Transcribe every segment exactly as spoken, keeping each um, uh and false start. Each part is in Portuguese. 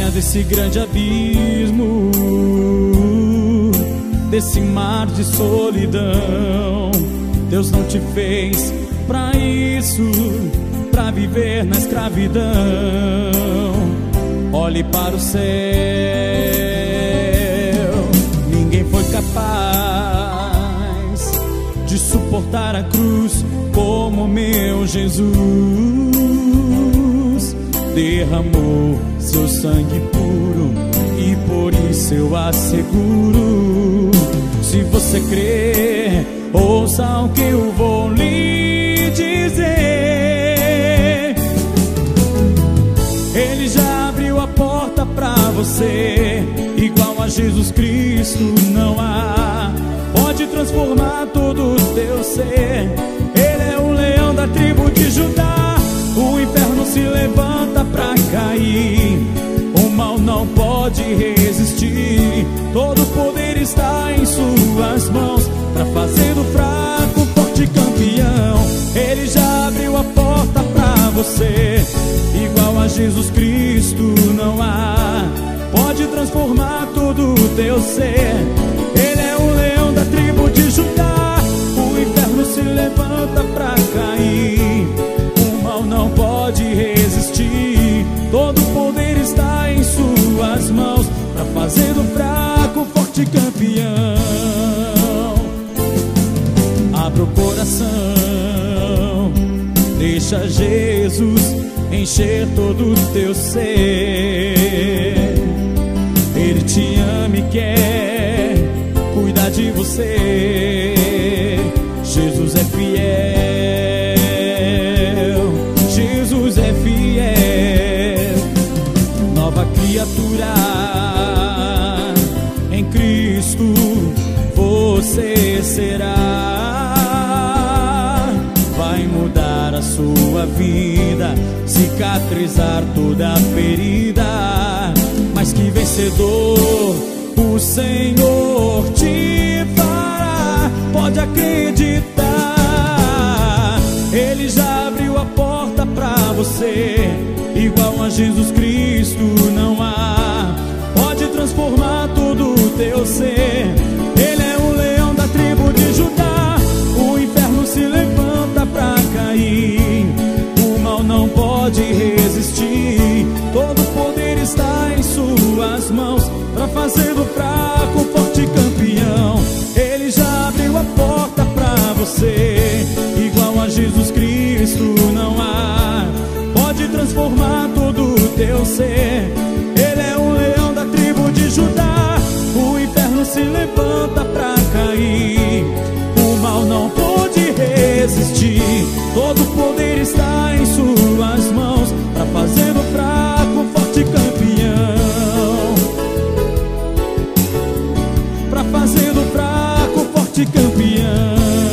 desse grande abismo, desse mar de solidão. Deus não te fez pra isso, pra viver na escravidão. Olhe para o céu, ninguém foi capaz de suportar a cruz como meu Jesus. Derramou seu sangue puro e por isso eu asseguro: se você crer, ouça o que eu vou lhe dizer. Ele já abriu a porta pra você, igual a Jesus Cristo não há. Pode transformar todo o teu ser. Ele é o leão da tribo de Judá. O inferno se levanta pra cair, o mal não pode resistir. Todo poder está em suas mãos, pra fazer do fraco forte campeão. Ele já abriu a porta pra você, igual a Jesus Cristo não há. Pode transformar todo o teu ser. Ele é o leão da tribo de Judá. O inferno se levanta pra cair, o mal não pode resistir. Todo poder está em suas mãos, pra fazer do fraco forte campeão. Abra o coração, deixa Jesus encher todo o teu ser. Ele te ama e quer cuidar de você. Jesus é fiel, Jesus é fiel. Nova criatura em Cristo você será. Vai mudar a sua vida, cicatrizar toda a ferida. Mas que vencedor o Senhor te fará. Pode acreditar, Ele já abriu a porta pra você, igual a Jesus Cristo não há. Pode transformar todo o teu ser. Ele é o leão da tribo de Judá. O inferno se levanta pra cair, o mal não pode resistir. Todo poder está em suas mãos, pra fazer do fraco forte campeão. Ele já abriu a porta pra você, igual a Jesus Cristo não há. Pode transformar todo o teu ser. Ele é o leão da tribo de Judá. O inferno se levanta pra cair, o mal não pode resistir. Todo poder está em suas mãos, pra fazer do fraco forte campeão. Pra fazer do fraco forte campeão.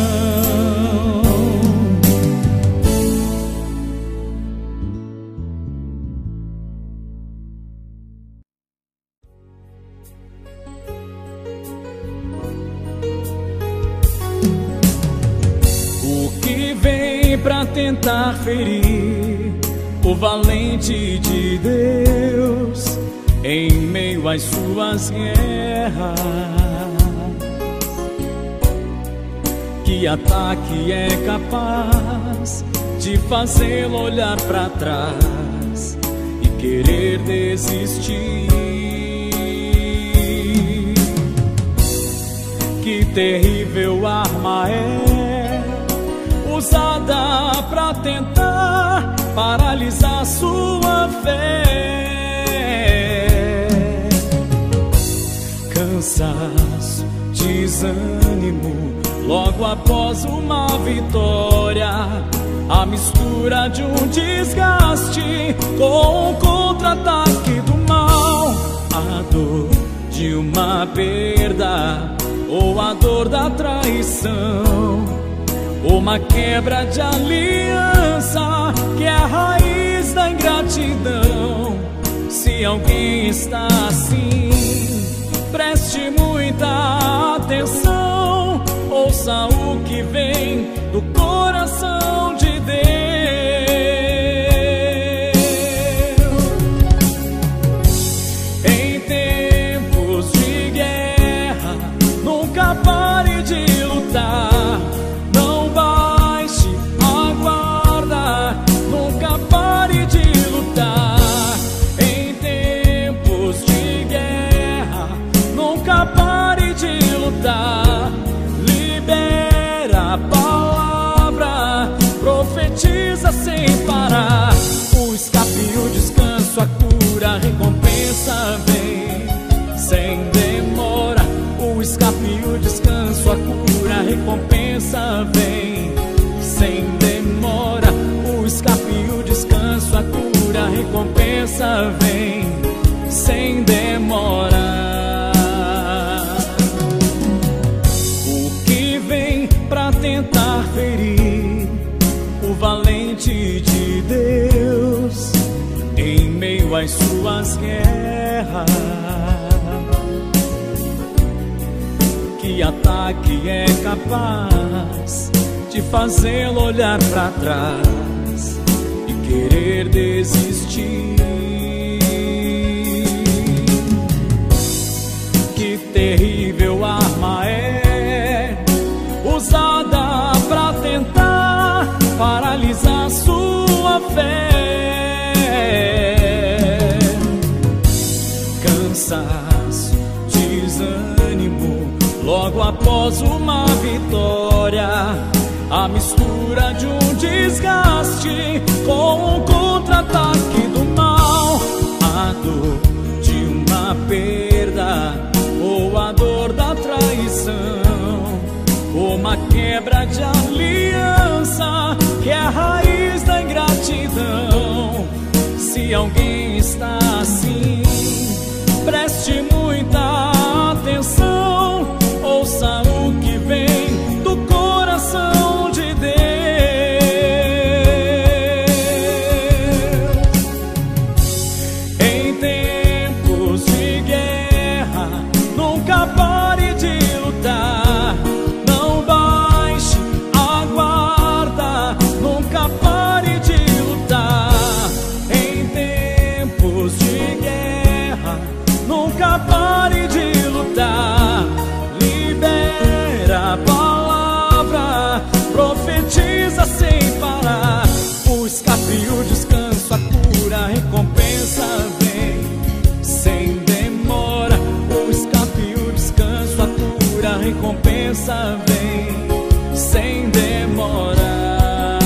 O que vem pra tentar ferir o valente de Deus em meio às suas guerras? Que ataque é capaz de fazê-lo olhar pra trás e querer desistir? Que terrível arma é usada pra tentar paralisar sua fé. Cansaço, desânimo, logo após uma vitória, a mistura de um desgaste com o contra-ataque do mal, a dor de uma perda ou a dor da traição, uma quebra de aliança que é a raiz da ingratidão. Se alguém está assim, preste muita atenção, ouça o que vem do coração de Deus. profetiza sem parar. O escape, o descanso, a cura, a recompensa vem sem demora. O escape, o descanso, a cura, a recompensa vem sem demora. O escape, o descanso, a cura, a recompensa vem sem demora. O que vem pra tentar ferir o valente de Deus em meio às suas guerras? Que ataque é capaz de fazê-lo olhar pra trás e querer desistir? Que terrível arma é usada pra tentar paralisar sua fé. Cansaço, desânimo, logo após uma vitória, a mistura de um desgaste com um contra-ataque do mal, a dor de uma perda ou a dor da traição, uma quebra de aliança que é a raiz da ingratidão. Se alguém está assim, preste muita atenção, ouça o que vem do coração de Deus. Em tempos de guerra, nunca pare de lutar. Não baixe a guarda, nunca pare de lutar. Em tempos de guerra, nunca pare de lutar. Libera a palavra, profetiza sem parar. O escape, o descanso, a cura, a recompensa vem sem demora. O escape, o descanso, a cura, a recompensa vem sem demora.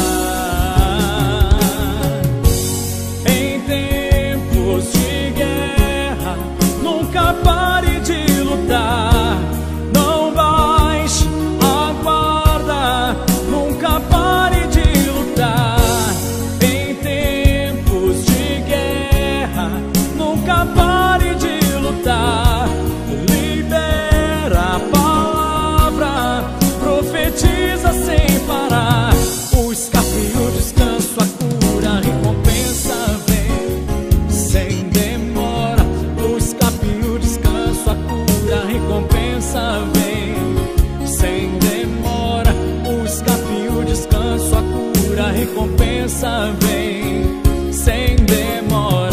Em tempos de guerra, nunca pare de lutar. Não baixe a guarda, nunca pare de lutar. Em tempos de guerra, nunca pare de lutar. Libera a palavra, profetiza sem parar. O escape, o descanso, a cura, a recompensa vem sem demora. O escape, o descanso, a cura, a recompensa vem sem demora. O escape, o descanso, a cura, a recompensa vem sem demora.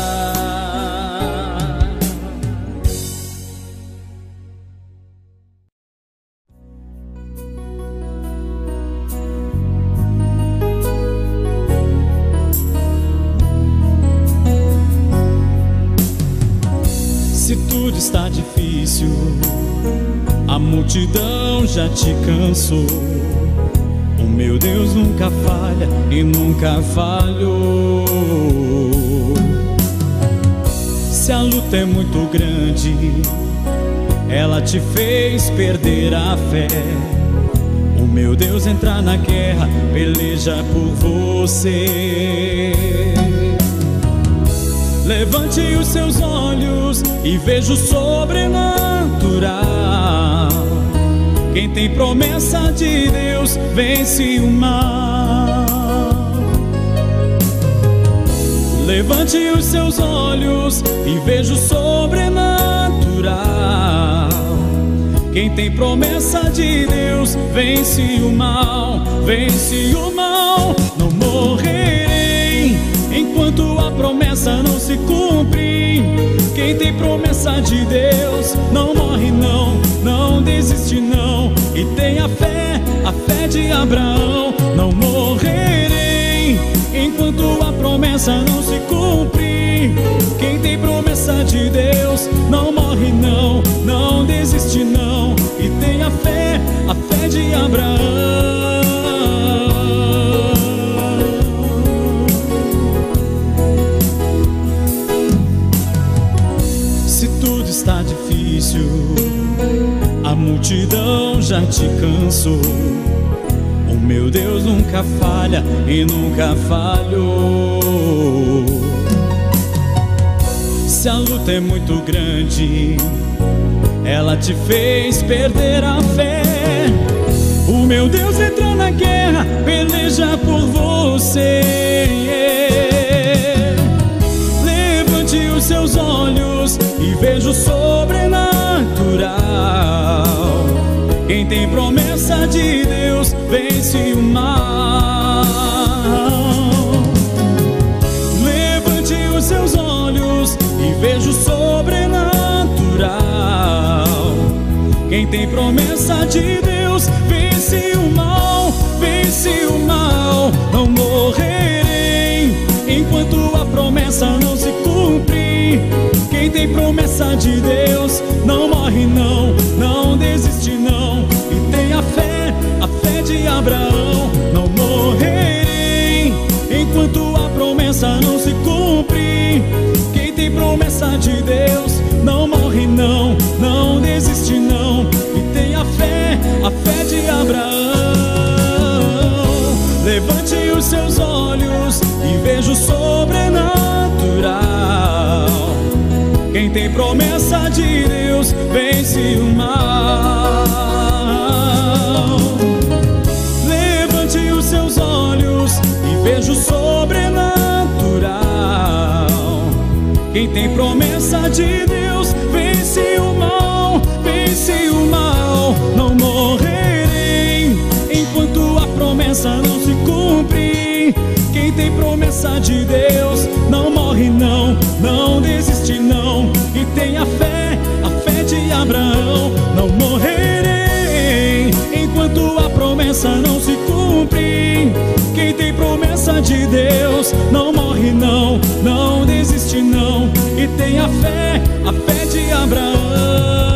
Se tudo está difícil, a multidão já te cansou. O meu Deus nunca falha e nunca falhou. Se a luta é muito grande, ela te fez perder a fé. O meu Deus entra na guerra, peleja por você. Levante os seus olhos e veja o sobrenatural. Quem tem promessa de Deus vence o mal. Levante os seus olhos e veja o sobrenatural. Quem tem promessa de Deus vence o mal, vence o mal. Não morrerei enquanto a promessa não se cumpre. Quem tem promessa de Deus não morre não, não desiste não. E tenha fé, a fé de Abraão. Não morrerei enquanto a promessa não se cumpre. Quem tem promessa de Deus não morre não, não desiste não. E tenha fé, a fé de Abraão. já te cansou. O meu Deus nunca falha e nunca falhou. Se a luta é muito grande, ela te fez perder a fé. O meu Deus entra na guerra, peleja por você. Levante os seus olhos e veja o sobrenatural. Quem tem promessa de Deus vence o mal. Levante os seus olhos e veja o sobrenatural. Quem tem promessa de Deus vence o mal, vence o mal. Não morrerei enquanto a promessa não se cumprir. Quem tem promessa de Deus não morre não, não desiste não. E tenha fé, a fé de Abraão. Não morrerei enquanto a promessa não se cumprir. Quem tem promessa de Deus não morre não, não desiste não. E tenha fé, a fé de Abraão. Levante os seus olhos e veja o sobrenatural. Quem tem promessa de Deus vence o mal. Levante os seus olhos e veja o sobrenatural. Quem tem promessa de Deus vence o mal, vence o mal. Não morrerei enquanto a promessa não se cumprir. Quem tem promessa de Deus não morre não, não desiste não. E tenha fé, a fé de Abraão. Não morrerei enquanto a promessa não se cumprir. Quem tem promessa de Deus não morre não, não desiste não. E tenha fé, a fé de Abraão.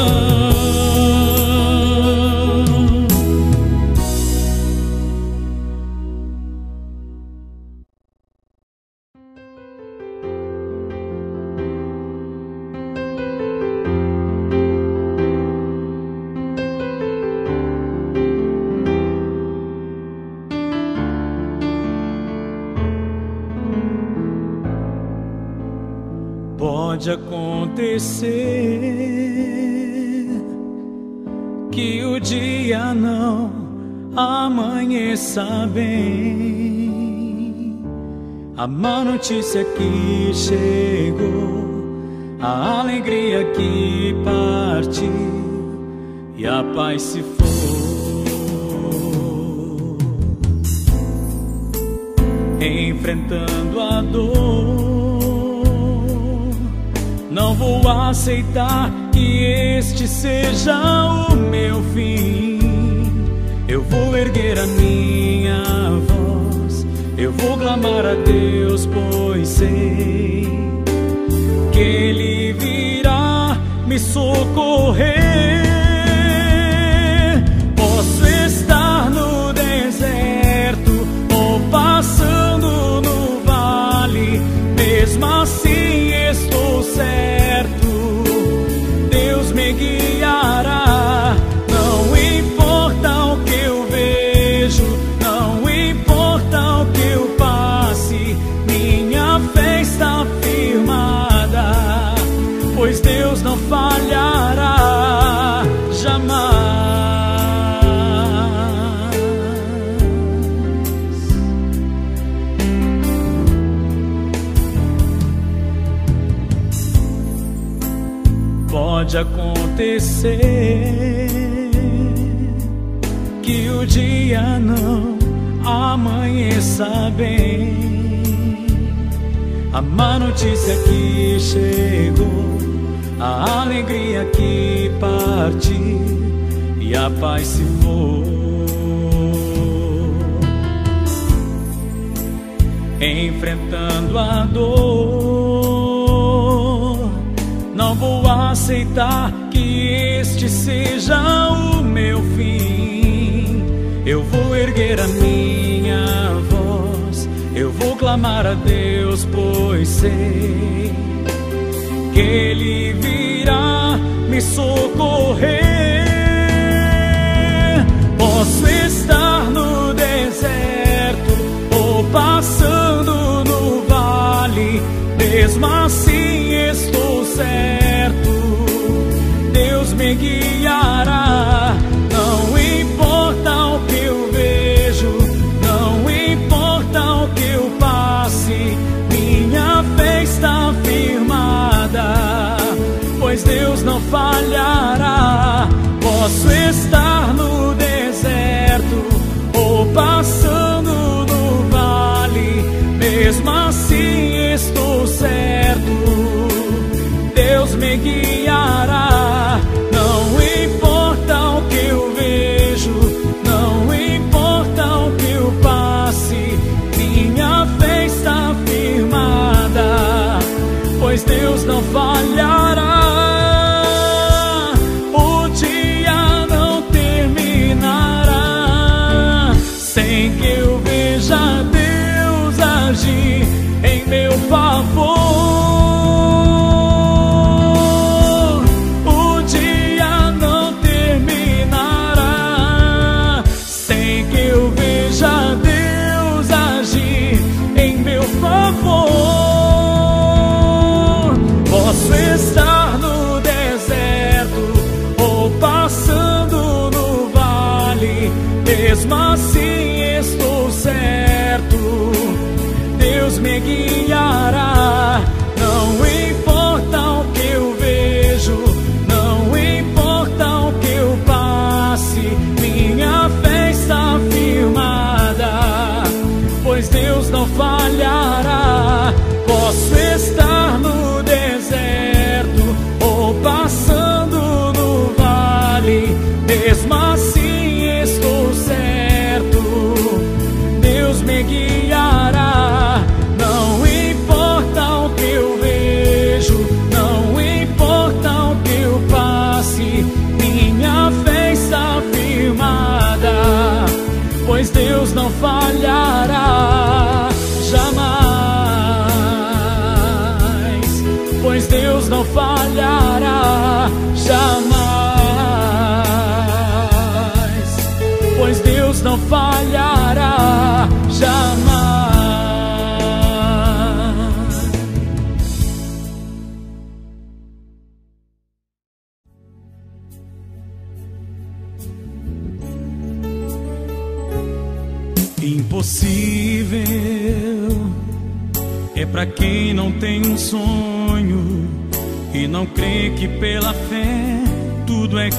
Pode acontecer que o dia não amanheça bem. A má notícia que chegou, a alegria que partiu e a paz se foi. Enfrentando a dor, não vou aceitar que este seja o meu fim. Eu vou erguer a minha voz, eu vou clamar a Deus, pois sei que Ele virá me socorrer. Posso estar no deserto ou passando no vale, mesmo assim estou certo, Deus me guiará. Não importa o que eu vejo, não importa o que eu passe, minha fé está firmada, pois Deus não falhará jamais. Pode acontecer que o dia não amanheça bem. A má notícia que chegou, a alegria que partiu e a paz se foi. Enfrentando a dor, não vou aceitar que este seja o meu fim. Eu vou erguer a minha voz, eu vou clamar a Deus, pois sei que Ele virá me socorrer. Posso estar no deserto ou passando no vale, mesmo assim estou certo, Deus me guiará. Não importa o que eu vejo, não importa o que eu passe, minha fé está firmada, pois Deus não falhará. Posso estar no deserto ou passando no vale, mesmo assim estou certo, Deus me guiará. Não importa o que eu vejo, não importa o que eu passe, minha fé está firmada, pois Deus não falhará. O dia não terminará sem que eu veja Deus agir em meu favor. O dia não terminará sem que eu veja Deus agir em meu favor. Posso estar no deserto ou passando no vale, mesmo assim estou certo, Deus me guiará. Não importa o que eu vejo, não importa o que eu passe, minha fé está firmada, pois Deus não falhará. Posso estar no deserto ou passando no vale, mesmo assim estou certo, Deus me guiará. Não importa o que eu vejo, não importa o que eu passe, minha fé está firmada, pois Deus não falhará jamais, pois Deus não falhará jamais, pois Deus não falhará jamais. Impossível é pra quem não tem um sonho e não crê que pela fé tudo é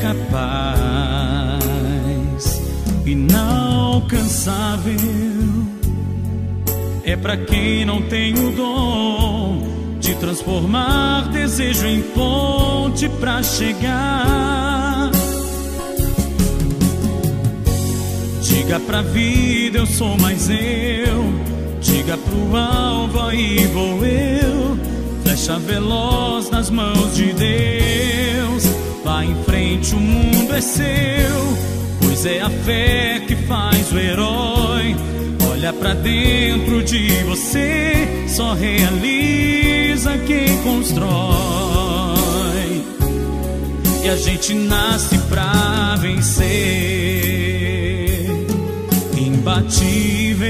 capaz. Inalcançável é pra quem não tem o dom de transformar desejo em ponte pra chegar. Diga pra vida, eu sou mais eu. Diga pro alvo, aí vou eu. Flecha veloz nas mãos de Deus. Vá em frente, o mundo é seu, pois é a fé que faz o herói. Olha pra dentro de você, só realiza quem constrói. E a gente nasce pra vencer. Imbatível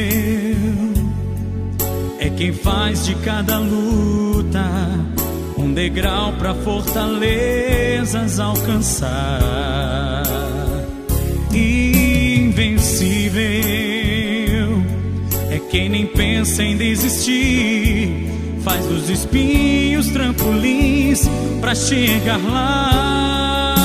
é quem faz de cada luta um degrau pra fortalezas alcançar. Invencível é quem nem pensa em desistir, faz dos espinhos trampolins pra chegar lá.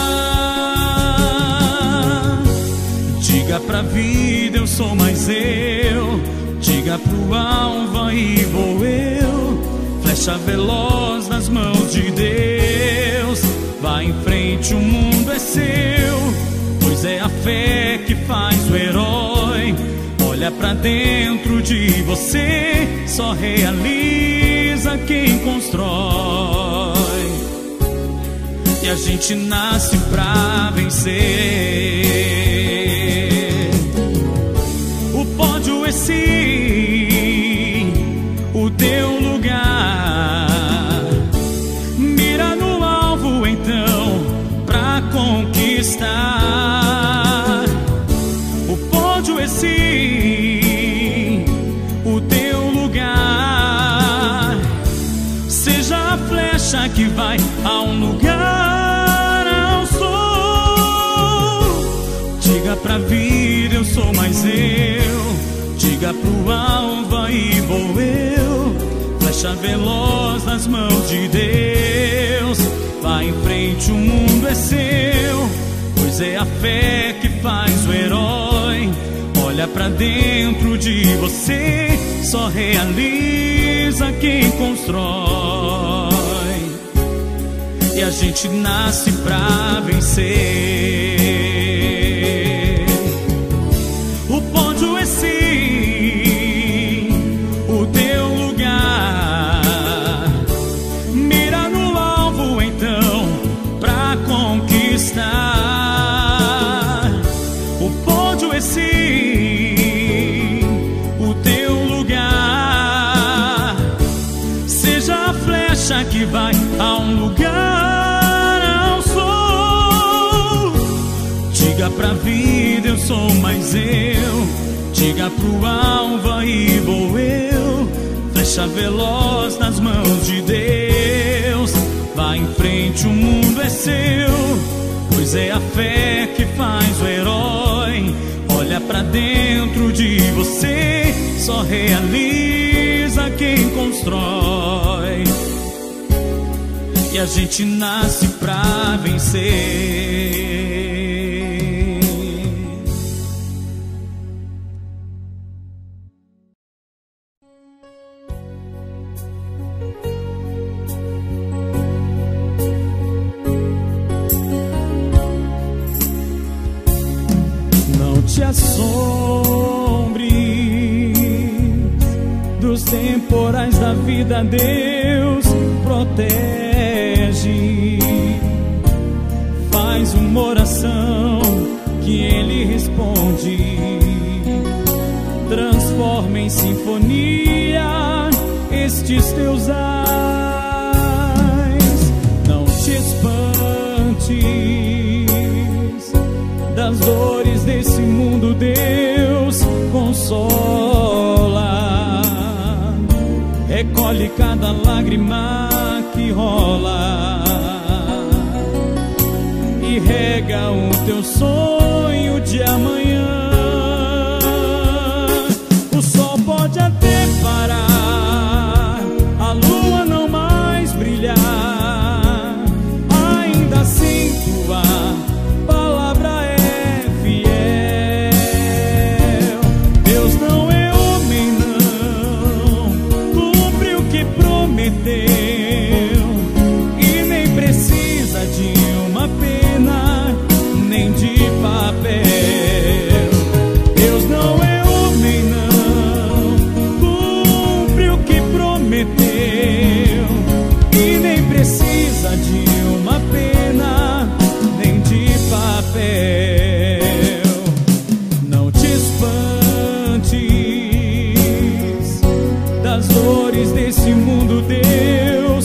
Diga pra vida, eu sou mais eu. Diga pro alvo, aí vou eu. Flecha veloz nas mãos de Deus. Vá em frente, o mundo é seu, pois é a fé que faz o herói. Olha pra dentro de você, só realiza quem constrói. E a gente nasce pra vencer. O pódio é sim o teu lugar. Mira no alvo então pra conquistar. Diga pro alvo, aí vou eu, flecha veloz nas mãos de Deus. Vai em frente, o mundo é seu, pois é a fé que faz o herói. Olha pra dentro de você, só realiza quem constrói. E a gente nasce pra vencer. O pódio é sim o teu lugar. Mira no alvo então pra conquistar. O pódio é sim o teu lugar. Seja a flecha que vai a um lugar, ao sol. Diga pra vida, eu sou mais eu. Diga pro alvo, aí vou eu, flecha veloz nas mãos de Deus. Vai em frente, o mundo é seu, pois é a fé que faz o herói. Olha pra dentro de você, só realiza quem constrói. E a gente nasce pra vencer. Não te assombres dos temporais da vida, Deus protege. Faz uma oração que Ele responde, transforma em sinfonia estes teus ais. Não te espantes das dores desse mundo, Deus consola. Recolhe cada lágrima que rola e rega o teu sonho de amanhã. O sol pode até parar, a lua não mais brilhar, ainda assim tua palavra é fiel. Deus não é homem não, cumpre o que prometeu. Não te espantes das dores desse mundo, Deus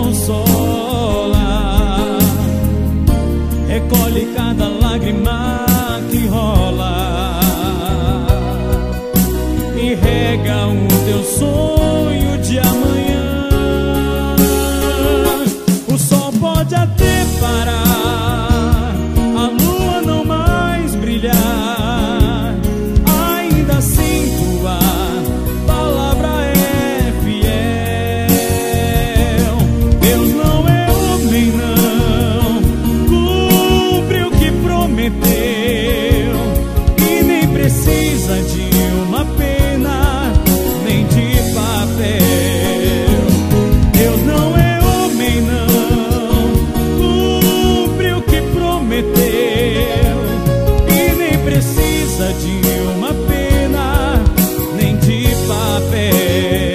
consola. Recolhe cada lágrima que rola e rega o teu sonho de amanhã. O sol pode até parar, a lua não mais brilhar, ainda assim tua palavra é fiel. Deus não é homem não, cumpre o que prometeu, e nem precisa de uma pena, nem de papel. Deus não é homem não, cumpre o que prometeu, e nem precisa de uma pena, nem de papel.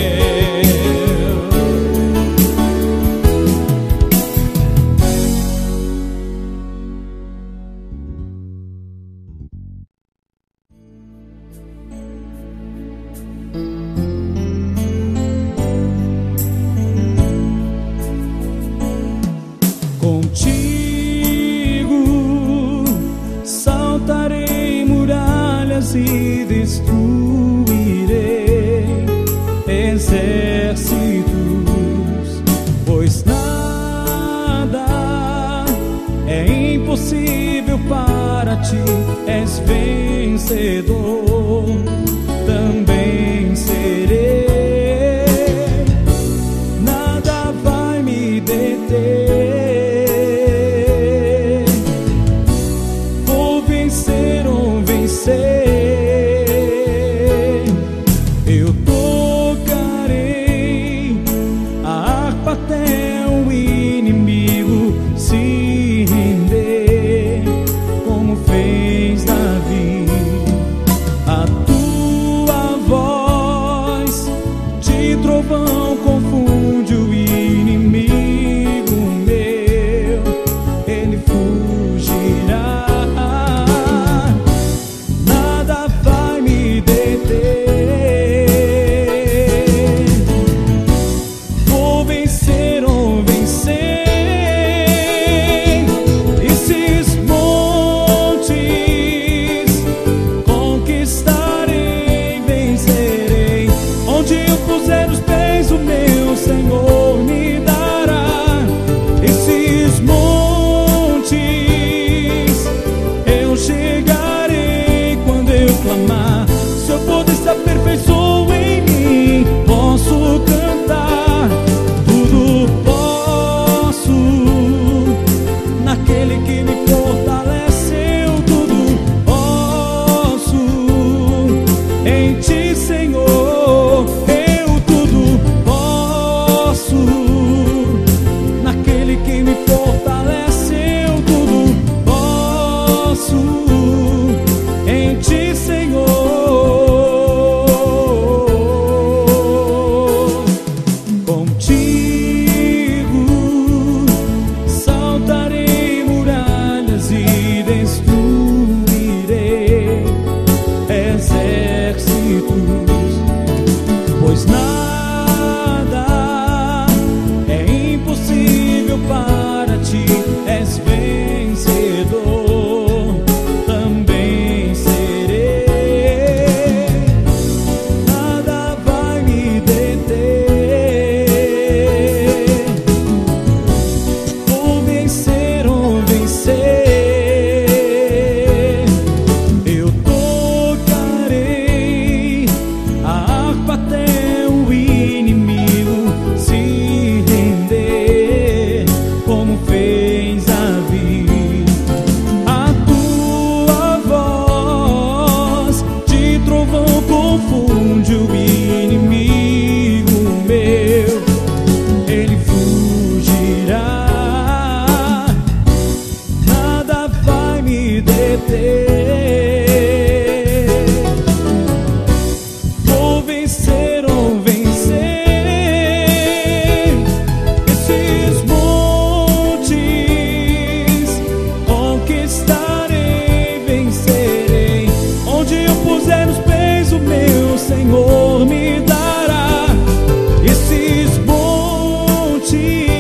Contigo saltarei muralhas e destruirei exércitos, pois nada é impossível para ti. És vencedor confunde o inimigo meu, ele fugirá, nada vai me deter. Vou vencer ou vencer esses montes, conquistarei, vencerei. Onde eu puser os pés, o meu Senhor me dará. Esses montes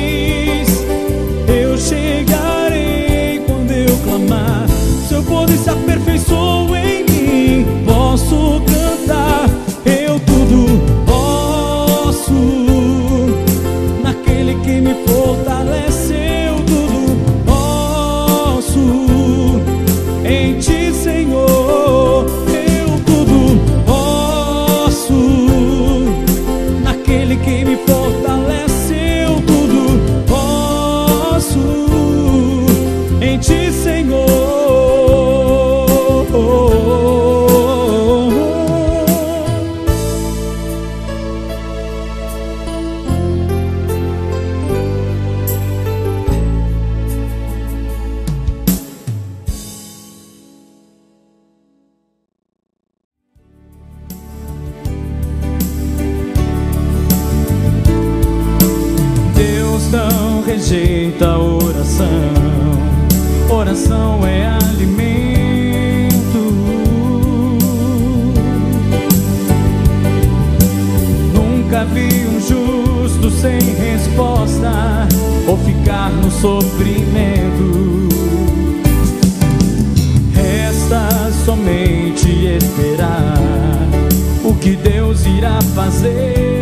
eu chegarei quando eu clamar. Seu poder se aperfeiçoa em mim, posso cantar. Eu tudo posso naquele que me fortalece. Eu tudo posso em ti, Senhor. Eu tudo posso naquele que me fortalece. Eu tudo posso em ti, Senhor. Deus não rejeita a oração, oração é alimento. Nunca vi um justo sem resposta ou ficar no sofrimento. Resta somente esperar o que Deus irá fazer.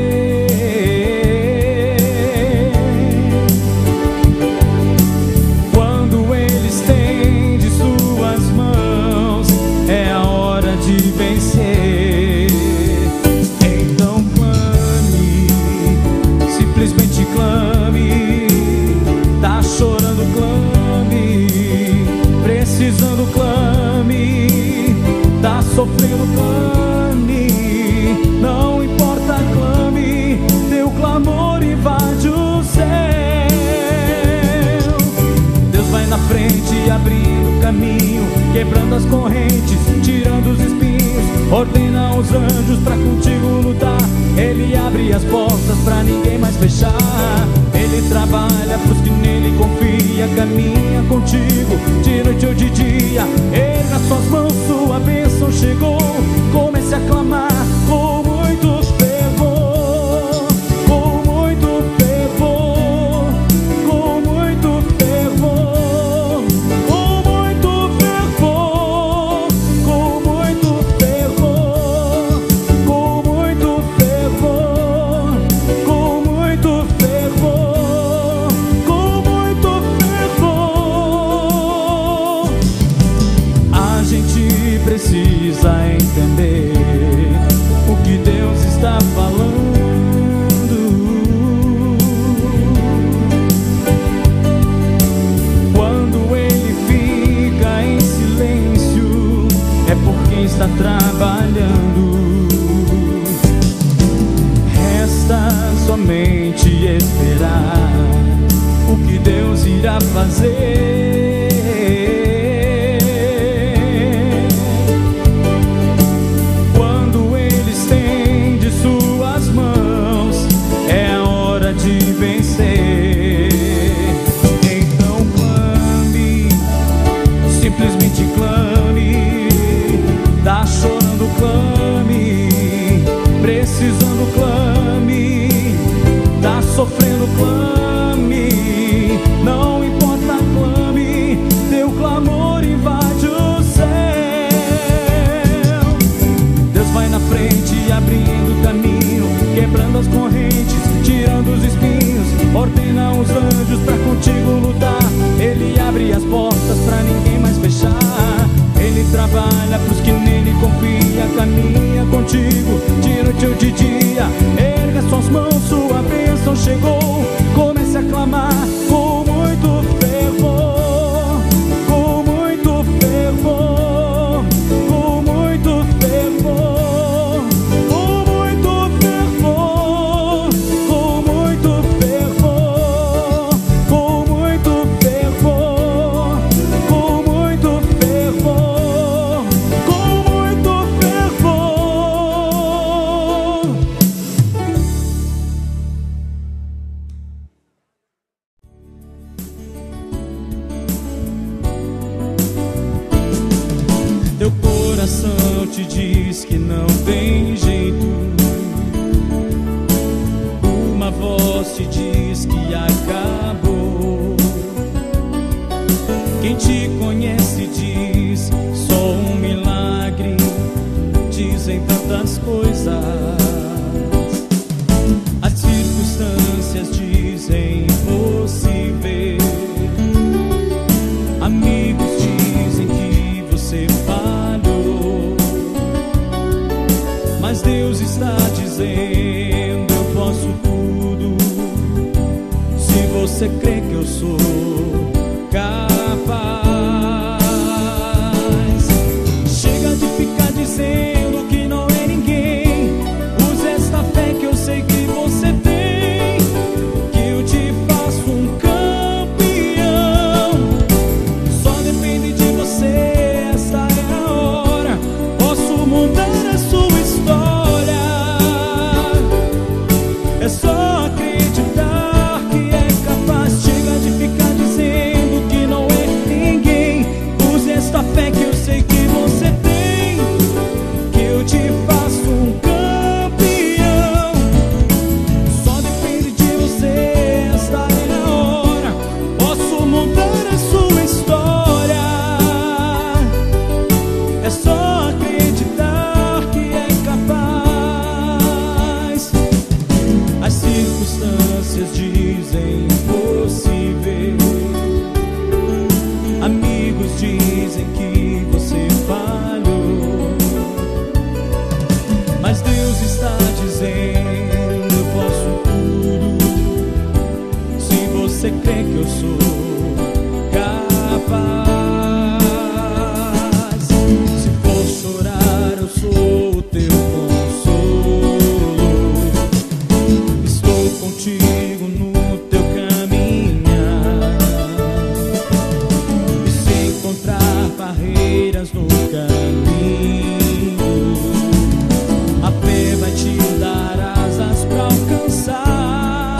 Quando Ele estende suas mãos, é a hora de vencer. Então clame, simplesmente clame. Tá chorando, clame. Precisando, clame. Tá sofrendo, clame. Não importa, clame. Teu clamor invade o céu. Deus vai na frente, abrindo caminho, quebrando as correntes, tirando os espinhos. Ordena os anjos pra contigo lutar. Ele abre as portas pra ninguém mais fechar. Ele trabalha pros que nele confia, caminha contigo de noite ou de dia. Erga suas mãos, sua bênção chegou. Comece a clamar com muito fervor, com muito fervor, com muito fervor, com muito fervor, com muito fervor, com muito fervor, com muito fervor, com muito fervor. A gente precisa entender o que Deus está falando. Quando Ele fica em silêncio, é porque está trabalhando. Resta somente esperar o que Deus irá fazer. Quando Ele estende suas mãos, é a hora de vencer. Então clame, simplesmente clame. Tá chorando, clame. Precisando, clame. Tá sofrendo, clame. Não importa, clame. Teu clamor invade o céu. Deus vai na frente, abrindo caminho, quebrando as correntes, tirando os espinhos. Ordena os anjos pra contigo lutar. Ele abre as portas pra ninguém mais fechar. Ele trabalha pros que nele confia, caminha contigo de noite ou de dia. Erga suas mãos, sua bênção chegou. Comece a clamar com muito fervor, com muito fervor, com muito fervor, coisas. As circunstâncias dizem impossível. Amigos dizem que você falhou, mas Deus está dizendo: eu posso tudo, se você crê que eu sou capaz. Chega de ficar dizendo que não é ninguém. Use esta fé que eu sei que você tem, que eu te faço um campeão. Só depende de você, esta é a hora. Posso mudar a sua história. É só acreditar que é capaz. Chega de ficar dizendo que não é ninguém. Use esta fé que eu sei que você tem, que eu te faço um campeão. Só depende de você, esta é a hora. Posso mudar a sua história. É só acreditar que é capaz. As circunstâncias dizem impossível. Amigos dizem que você falhou, mas Deus está dizendo: eu posso tudo, se você crê que eu sou capaz. Se for chorar, eu sou o teu consolo. Estou contigo no teu caminhar. E se encontrar barreiras no caminho, a fé vai te dar asas pra alcançar.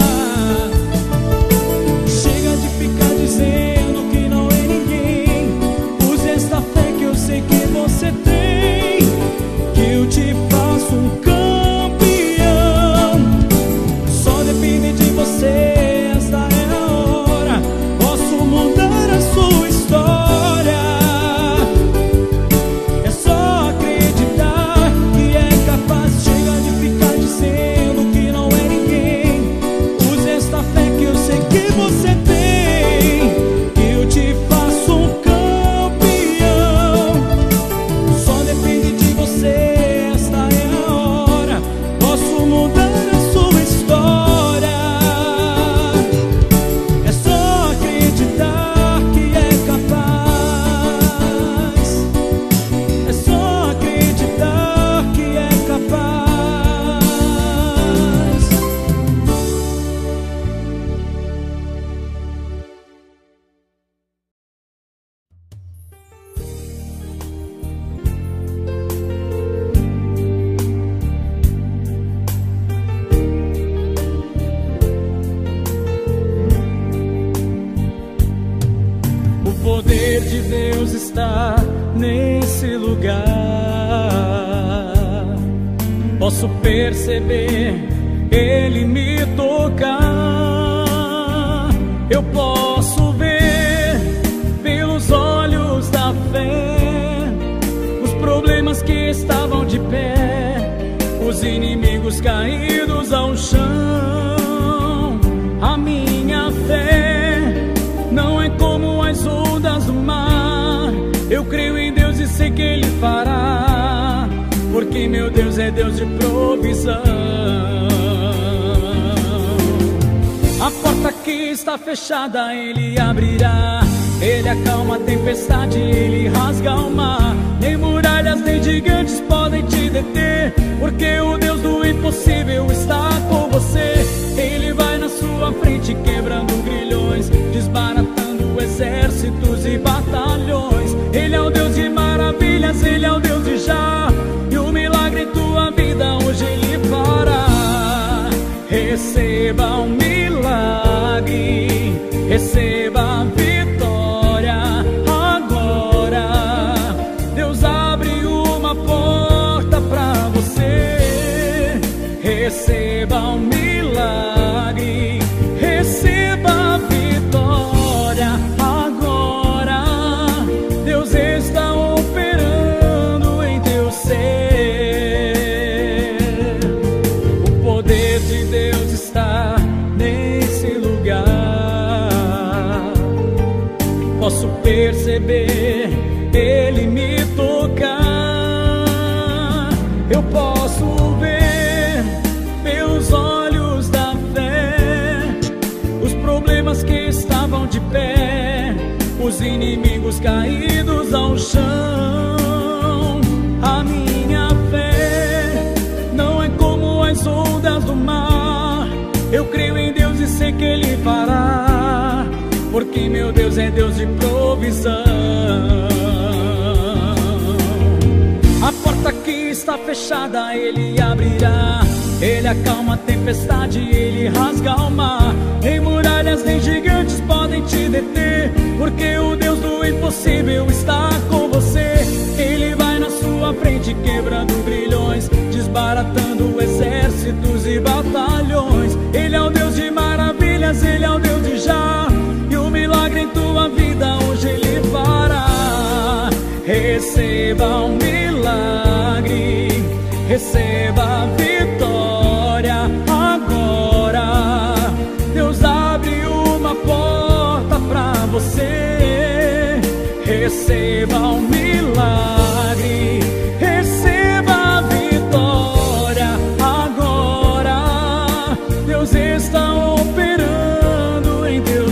Chega de ficar dizendo que não é ninguém. Use esta fé que eu sei que você tem, que eu te faço um campeão. Só depende de você, esta é a hora. Posso mudar a sua história. É só acreditar que é capaz. Chega de ficar dizendo que não é ninguém. Use esta fé que eu sei que você tem, que eu te faço um campeão. Só depende de você, esta é a hora. Posso mudar a sua história. É só acreditar que é capaz. É só acreditar que é capaz. O poder de Deus está nesse lugar. Posso perceber Ele me tocar. Eu posso ver pelos olhos da fé os problemas que estavam de pé, os inimigos caídos ao chão. A minha fé não é como as ondas do mar. Eu creio em Deus e sei que Ele fará, porque meu Deus é Deus de provisão. A porta que está fechada Ele abrirá. Ele acalma a tempestade, Ele rasga o mar. Nem muralhas nem gigantes podem te deter, porque o Deus do impossível está com você. Ele vai na sua frente quebrando grilhões, desbaratando exércitos e batalhões. Ele é o Deus de maravilhas, Ele é o Deus de já, e o milagre em tua vida hoje Ele fará. Receba um milagre, receba a vitória agora. Deus abre uma porta pra você. Receba um milagre, receba a vitória agora. Deus está operando em teu ser. que Ele fará, porque meu Deus é Deus de provisão. A porta que está fechada Ele abrirá, Ele acalma a tempestade, Ele rasga o mar. Nem muralhas nem gigantes podem te deter, porque o Deus do impossível está com você. Ele vai na sua frente quebrando grilhões, desbaratando exércitos e batalhões. Ele é o Deus de maravilhas, Ele é o Deus de já, e o milagre em tua vida hoje Ele fará. Receba um milagre, receba a vitória agora. Deus abre uma porta pra você. Receba um milagre, receba a vitória agora. Deus está operando em teu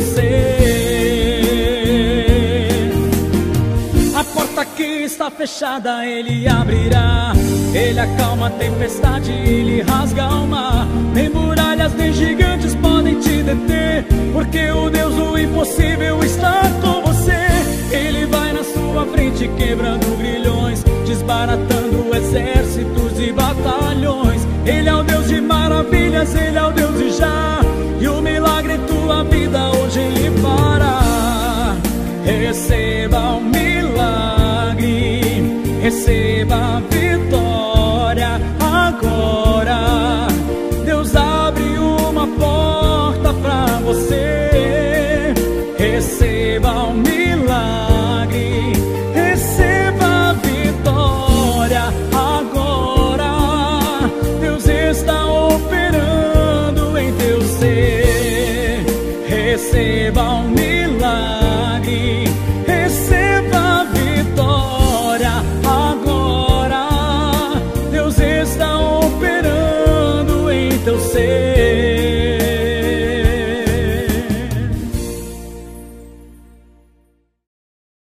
ser. A porta que está fechada Ele abrirá, Ele acalma a tempestade, Ele rasga o mar. Nem muralhas nem gigantes podem te deter, porque o Deus do impossível está com você. Ele vai na sua frente quebrando grilhões, desbaratando exércitos e batalhões. Ele é o Deus de maravilhas, Ele é o Deus de já, e o milagre em tua vida hoje Ele fará. Receba um milagre, receba a vitória agora. Deus abre uma porta pra você. Receba um milagre, receba a vitória agora. Deus está operando em teu ser. Receba um milagre,